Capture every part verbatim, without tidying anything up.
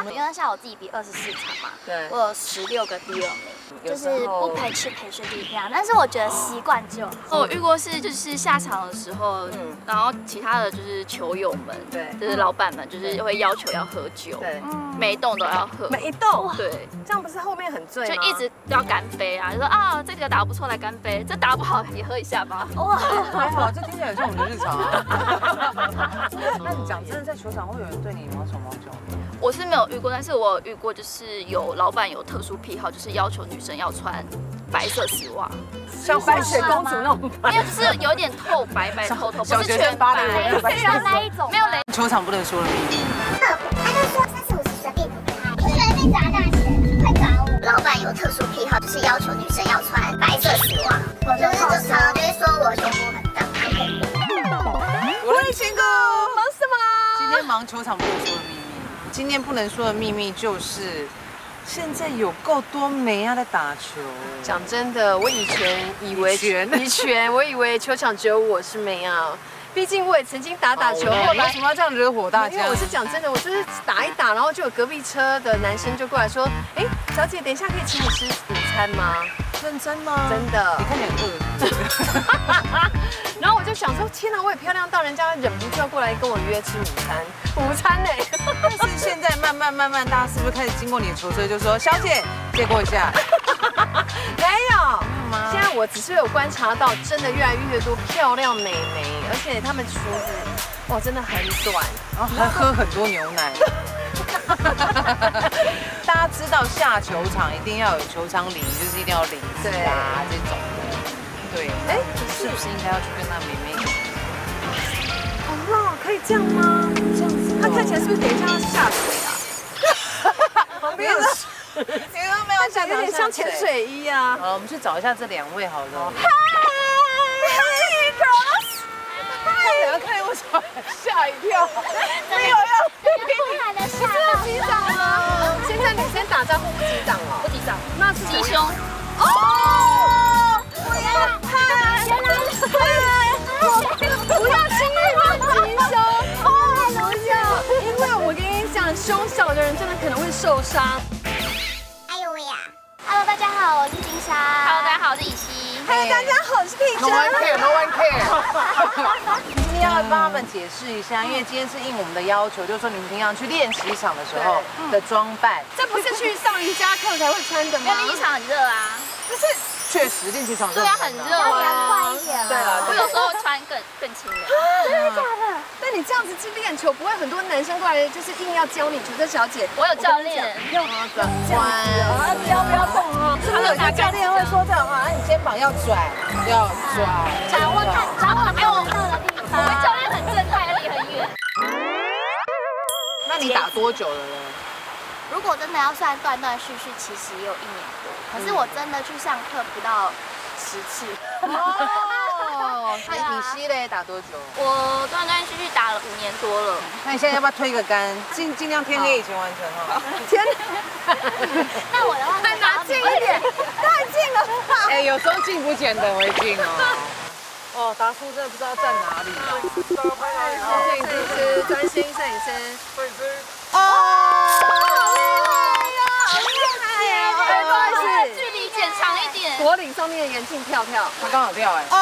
因为像我自己比二十四场嘛， 对， 我有十六个第二名，就是不陪吃陪睡第一样。但是我觉得习惯就好。我遇过是就是下场的时候，嗯，然后其他的就是球友们，对，就是老板们，就是会要求要喝酒，对，每一栋都要喝， 每一栋， 对， 这样不是后面很醉吗？ 就一直要干杯啊，就说啊这个打不错来干杯，这打不好也喝一下吧。 哇，还好，这听起来很像我们的日常啊。那你讲真的，在球场会有人对你毛手毛脚吗？ 我是没有遇过，但是我有遇过，就是有老板有特殊癖好，就是要求女生要穿白色丝袜， 像白雪公主那种， 没有，就是有点透白白透透，不是全芭蕾白， 舞的那一种，没有雷。 球场不能说的秘密。 他就说三四五十随便你开，一个人被砸大钱，快找我。老板有特殊癖好，就是要求女生要穿白色丝袜，我就是就常常就会说我胸部很大。 我的亲哥，忙什么？今天忙球场不能说的秘密。今天不能说的秘密就是，现在有够多妹啊在打球。 讲真的，我以前以为以前我以为球场只有我是妹啊。毕竟我也曾经打打球，后来为什么要这样惹火大家？ 因为我是讲真的，我就是打一打，然后就有隔壁车的男生就过来说：“哎，小姐，等一下可以请你吃午餐吗？” 认真吗？ 真的。 你看起来很饿。 然后我就想说，天哪，我也漂亮到人家忍不住要过来跟我约吃午餐，午餐呢？ 但是现在慢慢慢慢，大家是不是开始经过你的球车就说：“小姐，借过一下。” 没有。现在我只是有观察到，真的越来越多漂亮美眉，而且她们裙子哇真的很短， 然后还喝很多牛奶。大家知道下球场一定要有球场礼仪，就是一定要领子啊这种的。对，哎，是不是应该要去跟那妹妹？ 好辣，可以这样吗？这样子，她看起来是不是等一下要下水啊？旁边的。你都没有想，有点像潜水衣啊。 好了，我们去找一下这两位好了。 嗨，等下看见我吓一跳，没有要突然的吓到， 击掌吗？现在女生打招呼不击掌哦， 不击掌， 那是击胸。 哦，不要，嗨，原来不要轻易乱击胸哦，不要，因为我跟你讲，胸小的人真的可能会受伤。 Hello， 大家好，我是金莎。Hello， 大家好，我是以西。 Hello， 大家好，我是佩珍。 No one care, no one care。今天要帮他们解释一下，因为今天是应我们的要求，就是说你们平常去练习场的时候的装扮。 这不是去上瑜伽课才会穿的吗？ 练习场很热啊。 不是， 确实练习场对啊，很热啊， 凉快一点。 对了， 我有时候穿更更轻的。 真的假的？那你这样子去练球，不会很多男生过来就是硬要教你球车小姐？ 我有教练。 要转弯， 不要不要动啊！ 是不是有些教练会说这样话？你肩膀要转，要转。 掌握看，掌握没有到的地方。我们教练很正派，离很远。 那你打多久了呢？ 如果真的要算断断续续，其实也有一年多。可是我真的去上课不到十次。 哦，那以西嘞打多久？ 我断断续续打了五年多了。 那你现在要不要推个杆，尽尽量天黑以前完成哈？ 天， 那我的话再拿近一点，太近了吧？ 哎，有时候近不见得为近哦。哦，达叔真的不知道站哪里。 摄影师，专心摄影师， 摄影师。 哦，好厉害呀！不好意思， 距离减长一点。 脖领上面的眼镜跳跳， 他刚好跳哎。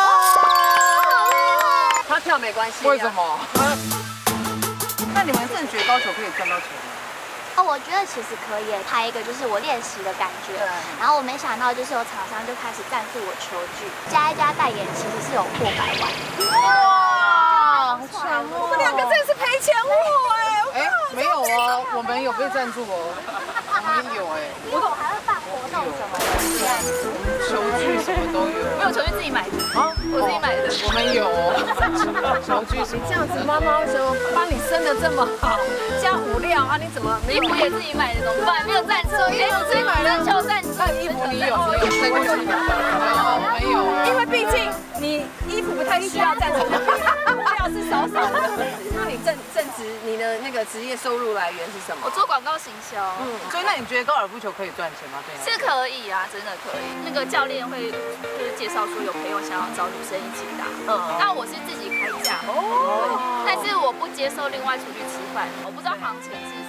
哦，他跳没关系。 为什么？那你们真的觉得高球可以赚到钱吗？ 哦，我觉得其实可以拍一个就是我练习的感觉，然后我没想到就是有厂商就开始赞助我球具，加一加代言其实是有破百万。 哇，好强哦！ 我们两个真的是赔钱货哎。 哎，没有哦，我们有被赞助哦，我们有哎。 因为我还会办活动什么的， 球具什么都有。 没有球具自己买的啊，我自己买的。 我们有哦，球具什么？ 这样子妈妈为什么帮你生的这么好，加五料啊？你怎么衣服也自己买的怎么办？没有赞助，衣服自己买的，球赞助。 那衣服你有没有？在过去没有，没有。 因为毕竟你衣服不太需要赞助，料是少少的。那你正正职你的那个职业收入来源是什么？ 我做广告行销。 嗯，所以那你觉得高尔夫球可以赚钱吗？对， 是可以啊，真的可以。那个教练会就是介绍说有朋友想要找女生一起打，嗯，那我是自己开价哦，但是我不接受另外出去吃饭，我不知道行情是如何，我自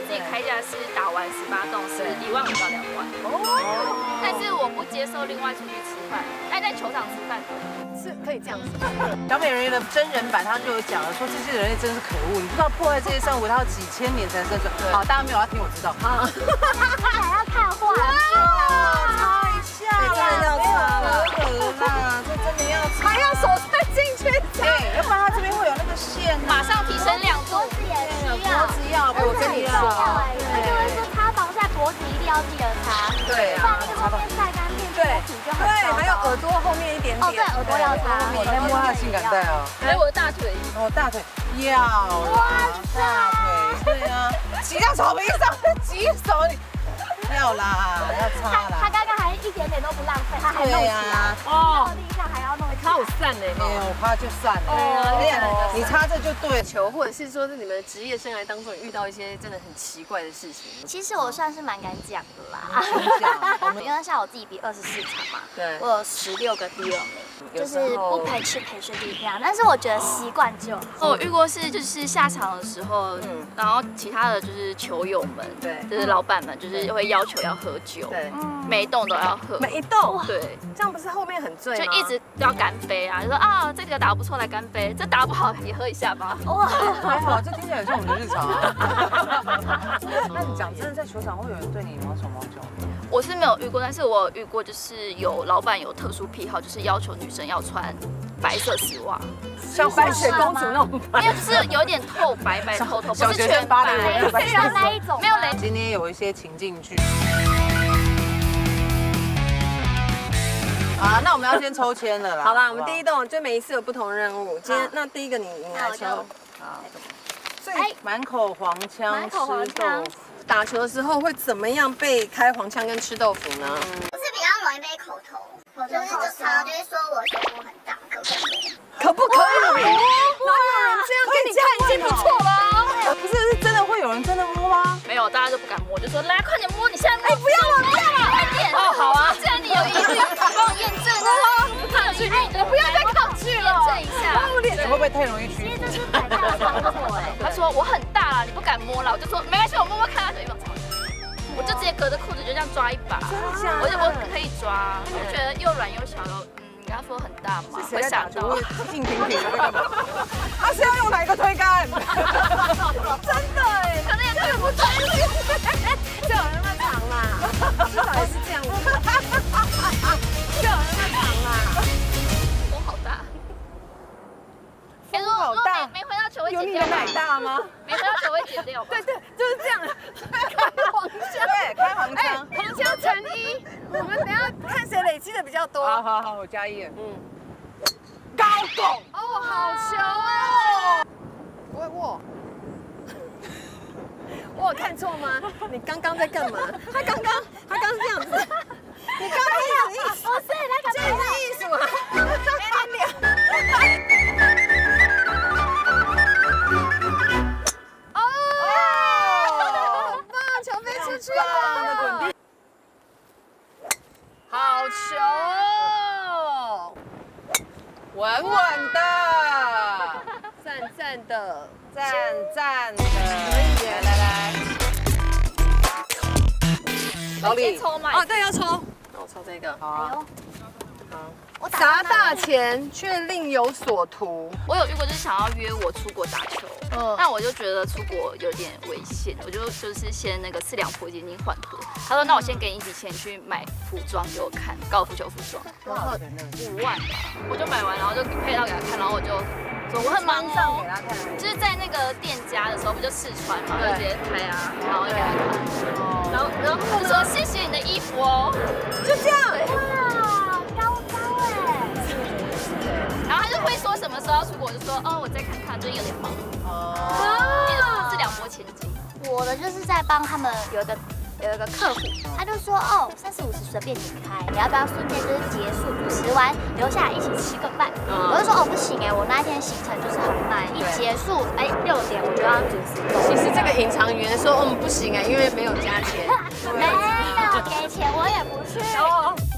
自己开价是打完十八洞是一万五到两万。哦。但是我不接受另外出去吃饭，但在球场吃饭是可以这样子。 小美人鱼的真人版，他就有讲了，说这些人类真是可恶，你不知道破坏这些生物，它要几千年才生存。好，大家没有要听，我知道。啊。 他还要看画面。 擦一下啦，要擦了，合啦，这真的要擦， 还要手伸进去。 对，要不然它这边会有那个线， 马上提升亮度。 脖子也需要。 脖子要，我跟你说， 他就会说擦防晒脖子一定要记得擦。 对啊， 不然那个后面晒干变脱皮就很对，还有耳朵后面一点点。 哦，对，耳朵要擦。 我在摸他的性感带哦。 还有我的大腿。 哦，大腿要啦，大腿对啊，骑到草坪上举手你。要啦，要擦啦。 他刚刚还一点点都不浪费，他还弄起来。哦，地上还要弄一下。 他好散呢， 没有怕就散了。对啊，你擦这就对。 球或者是说，在你们的职业生涯当中遇到一些真的很奇怪的事情。 其实我算是蛮敢讲的啦。因为像我自己比二十四场嘛， 对， 我有十六个第二名，就是不排斥陪学弟这样。但是我觉得习惯就好。 我遇过是就是下场的时候，然后其他的就是球友们， 对， 就是老板们就是会要求要喝酒， 对， 每一栋都要喝， 每一栋， 对， 这样不是后面很醉吗？ 就一直要干杯啊，就说啊这个打得不错来干杯，这打不好也喝一下吧。 哇， 还好，这听起来像我们的日常啊。那你讲真的，在球场会有人对你毛手毛脚？ 我是没有遇过，但是我有遇过，就是有老板有特殊癖好，就是要求女生要穿白色丝袜， 像白雪公主那种， 因为就是有点透白白透透，不是全芭蕾舞喜欢那一种， 没有雷。 今天有一些情境剧。啊，那我们要先抽签了啦。 好啦，我们第一栋就每一次有不同任务。今天那第一个你你来抽。 好。所以满口黄腔， 满口黄腔。 打球的时候会怎么样被开黄腔跟吃豆腐呢？ 不是比较容易被口头，就是就常常就会说我胸部很大，可不可以？ 可不可以？哪有人这样跟你看已经不错了？ 不是，是真的会有人真的摸吗？ 没有，大家都不敢摸，就说来快点摸，你现在摸。 哎，不要了，不要了， 快点。哦，好啊，既然你有疑虑，帮我验证啊。有疑虑，我不要再抗拒了，验证一下。 会不会太容易屈服？ 这是百大操作哎。 他说我很大了，你不敢摸了，我就说没关系，我摸摸看，他就一把吵。我就直接隔着裤子就这样抓一把，我就我可以抓，我觉得又软又小又，嗯，你跟他说很大嘛，会想到。 硬挺挺的干嘛？他是要用哪一个推杆？ 真的哎，可能也推不专业，就有那么长啦，至少也是这样子，就有那么长啦， 风好大。 风好大， 没回到球会有剪掉你的奶大吗？ 没回到球会剪掉吧？ 对对，就是这样，开黄腔， 对，开黄腔， 黄腔乘一，我们等下看谁累积的比较多。 好好好，我加一。嗯，高拱。 哦，好球哦！不会握。我有看错吗？你刚刚在干嘛？他刚刚，他刚刚这样子。你刚刚这样子意思？ 不是那个， 这是艺术啊！点点。哦，棒，球飞出去了。好球哦！ 稳稳的， 赞赞的， 赞赞的，可以耶！来来，老李抽嘛？ 哦，对，要抽。那我抽这个。 好啊。 好。砸大钱却另有所图。 我有遇过，就是想要约我出国打球，嗯，但我就觉得出国有点危险，我就就是先那个四两拨千斤缓和。他说，那我先给你一笔钱去买服装给我看，高尔夫球服装， 多少钱呢？ 五万吧。我就买完，然后就配套给他看，然后我就说我很忙哦， 给他看， 就是在那个店家的时候不就试穿嘛，就直接拍啊，然后就给他看，然后然后他就说谢谢你的衣服哦， 就这样。 哇，高高哎。 然后他就会说什么时候要出国，我就说哦，我再看看，最近有点忙。哦，是两拨千斤。 我的就是在帮他们有一个有一个客户，他就说哦，三十五十随便你开，你要不要顺便就是结束主持完留下来一起吃个饭？我就说哦不行哎，我那一天行程就是很慢，一结束哎六点我就要准时走。 其实这个隐藏员说嗯不行哎，因为没有加钱。 没有给钱我也不去。